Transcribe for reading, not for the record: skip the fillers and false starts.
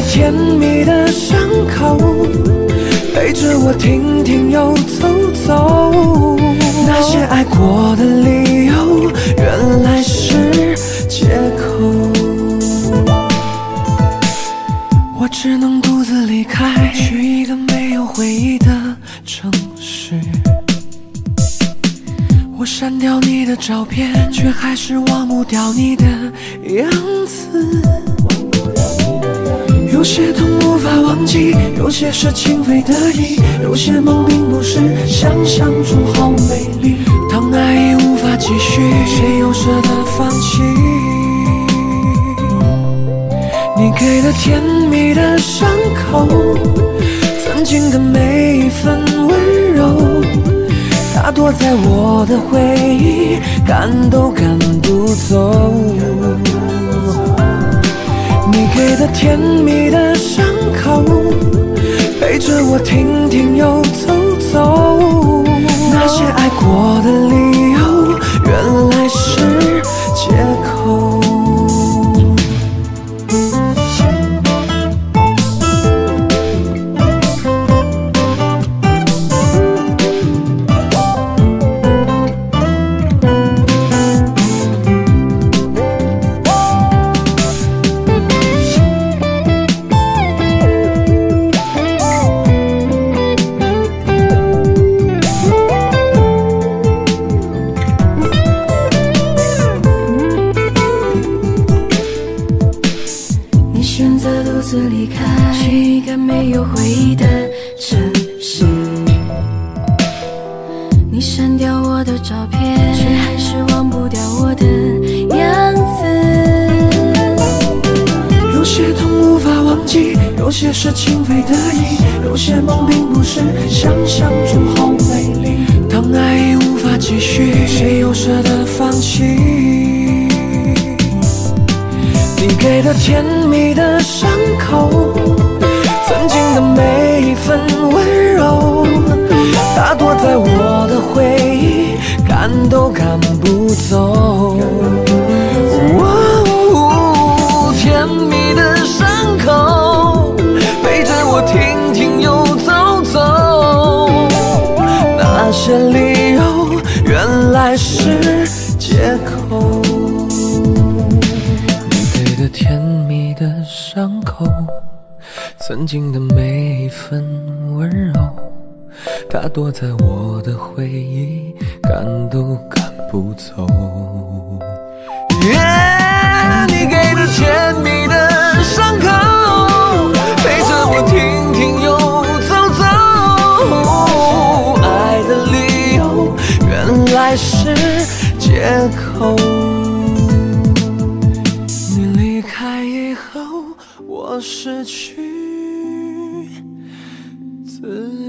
甜蜜的伤口，陪着我停停又走走。那些爱过的理由，原来是借口。我只能独自离开，去一个没有回忆的城市。我删掉你的照片，却还是忘不掉你的样子。有些痛无法忘记，有些事情非得已，有些梦并不是想象中好美丽。当爱已无法继续，谁又舍得放弃？你给的甜蜜的伤口，曾经的每一份温柔，它躲在我的回忆，赶都赶不走。你给的甜蜜的伤口，陪着我停停又走走。那些爱过的理由，原来是借口。有些事情非得已，有些梦并不是想象中好美丽。当爱已无法继续，谁又舍得放弃？你给的甜蜜的伤口，曾经的每一份温柔，它躲在我的回忆，赶都赶不走。甜蜜的伤口，陪着我停停又走走。那些理由原来是借口。你给的甜蜜的伤口，曾经的每一份温柔，它躲在我的回忆，赶都赶不走。你给的甜蜜的伤口，陪着我停停又走走。爱的理由原来是借口。你离开以后，我失去自己。